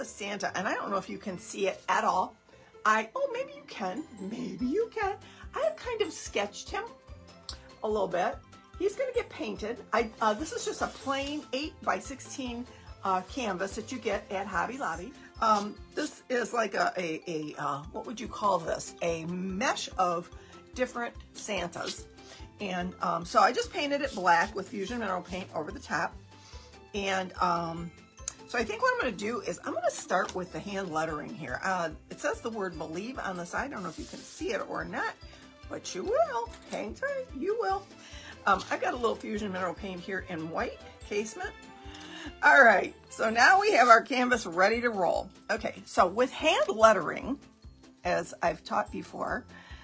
Santa, and I don't know if you can see it at all. Oh, maybe you can. Maybe you can. I have kind of sketched him a little bit. He's going to get painted. This is just a plain 8x16 canvas that you get at Hobby Lobby. This is like what would you call this? A mesh of different Santas. And so I just painted it black with Fusion Mineral Paint over the top. And so I think what I'm going to do is I'm going to start with the hand lettering here. It says the word believe on the side. I don't know if you can see it or not, but you will. Hang tight, you will. I've got a little Fusion Mineral Paint here in white casement. All right, so now we have our canvas ready to roll. Okay, so with hand lettering, as I've taught before,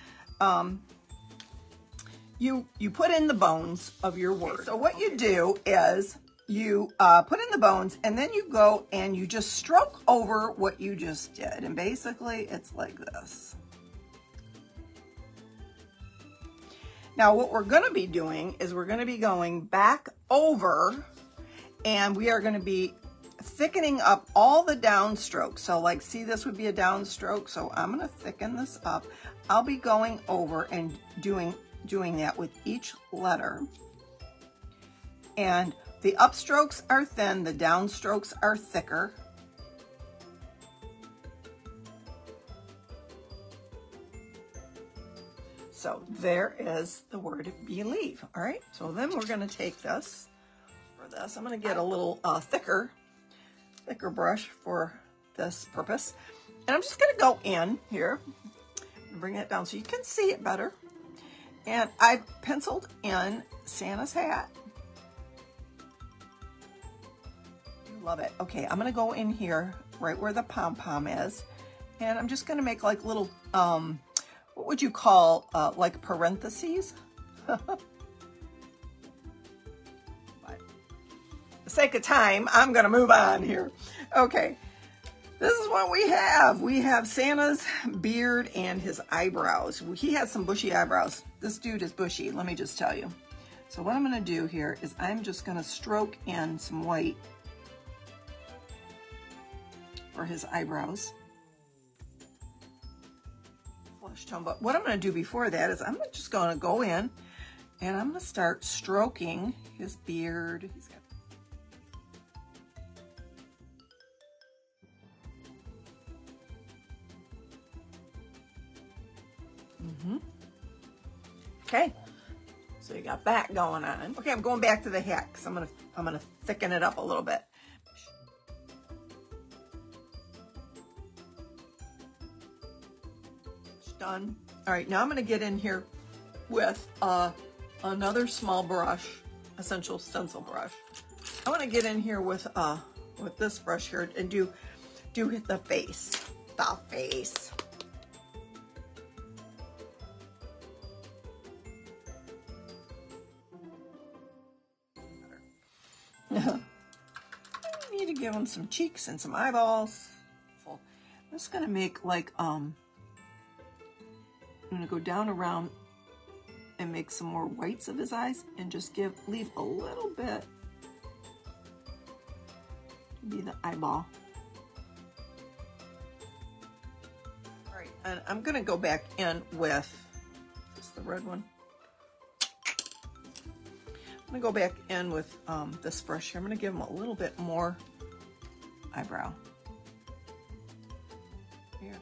you put in the bones of your word. Okay, so what you do is you put in the bones, and then you go and you just stroke over what you just did. And basically, it's like this. Now, what we're going to be doing is we're going to be going back over, and we are going to be thickening up all the downstrokes. So like, see, this would be a downstroke. So I'm going to thicken this up. I'll be going over and doing that with each letter. And the upstrokes are thin, the downstrokes are thicker. So there is the word believe. All right, so then we're going to take this. For this, I'm going to get a little thicker brush for this purpose. And I'm just going to go in here and bring it down so you can see it better. And I've penciled in Santa's hat. Love it. Okay, I'm going to go in here right where the pom-pom is. And I'm just going to make like little, what would you call, like parentheses? For the sake of time, I'm going to move on here. Okay, this is what we have. We have Santa's beard and his eyebrows. He has some bushy eyebrows. This dude is bushy, let me just tell you. So what I'm going to do here is I'm just going to stroke in some white for his eyebrows. Flesh tone. But what I'm going to do before that is I'm just going to go in and I'm going to start stroking his beard. He's got Okay, so you got that going on. Okay, I'm going back to the hat because I'm gonna thicken it up a little bit. It's done. All right, now I'm gonna get in here with another small brush, essential stencil brush. I want to get in here with this brush here and do the face. The face. I need to give him some cheeks and some eyeballs. I'm just gonna make like I'm gonna go down around and make some more whites of his eyes and just leave a little bit to be the eyeball. All right, and I'm gonna go back in with just the red one. I'm gonna go back in with this brush here. I'm gonna give him a little bit more eyebrow. Here.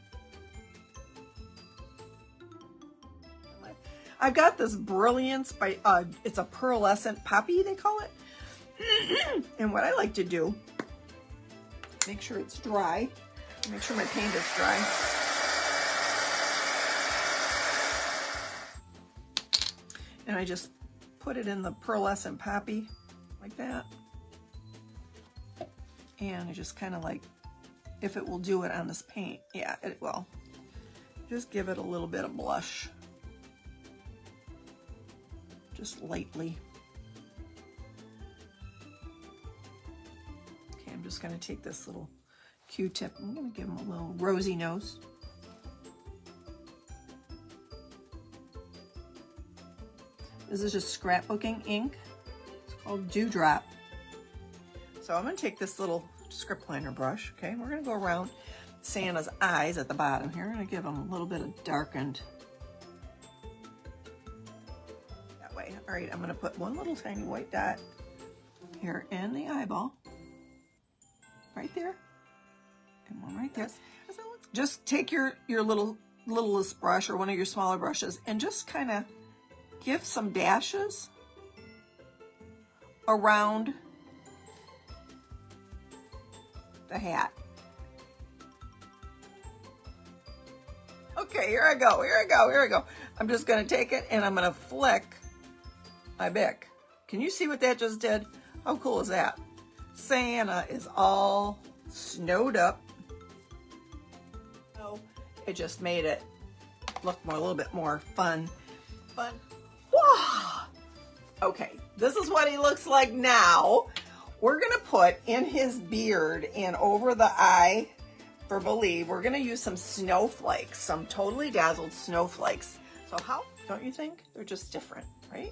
I've got this Brilliance by, it's a pearlescent poppy, they call it. And what I like to do, make sure it's dry, make sure my paint is dry. And I just put it in the pearlescent poppy like that. And I just kind of like, if it will do it on this paint, yeah, it will. Just give it a little bit of blush. Just lightly. Okay, I'm just gonna take this little Q-tip. I'm gonna give him a little rosy nose. This is just scrapbooking ink. It's called Dewdrop. So I'm going to take this little script liner brush. Okay, we're gonna go around Santa's eyes at the bottom here. I'm gonna give him a little bit of darkened that way. All right, I'm gonna put one little tiny white dot here in the eyeball, right there, and one right there. Just take your littlest brush or one of your smaller brushes and just kind of give some dashes around the hat. Okay, here I go. I'm just gonna take it and I'm gonna flick my Bic. Can you see what that just did? How cool is that? Santa is all snowed up. So it just made it look a little bit more fun. Wow. Okay, this is what he looks like now. We're gonna put in his beard and over the eye for Believe, we're gonna use some snowflakes, some Totally Dazzled snowflakes. So how, don't you think? They're just different, right?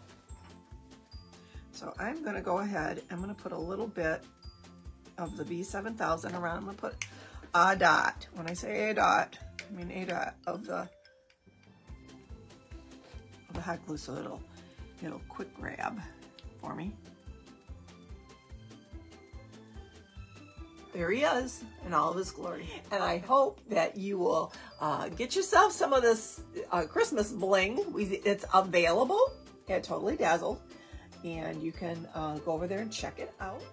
So I'm gonna go ahead, I'm gonna put a little bit of the B7000 around. I'm gonna put a dot. When I say a dot, I mean a dot of the hot glue, so it'll quick grab for me. There he is in all of his glory. And I hope that you will get yourself some of this Christmas bling. It's available at Totally Dazzled, and you can go over there and check it out.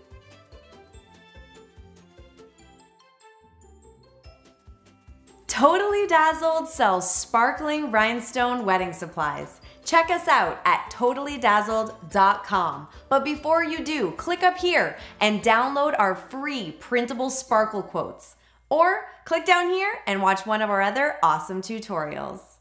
Totally Dazzled sells sparkling rhinestone wedding supplies. Check us out at totallydazzled.com. But before you do, click up here and download our free printable sparkle quotes. Or click down here and watch one of our other awesome tutorials.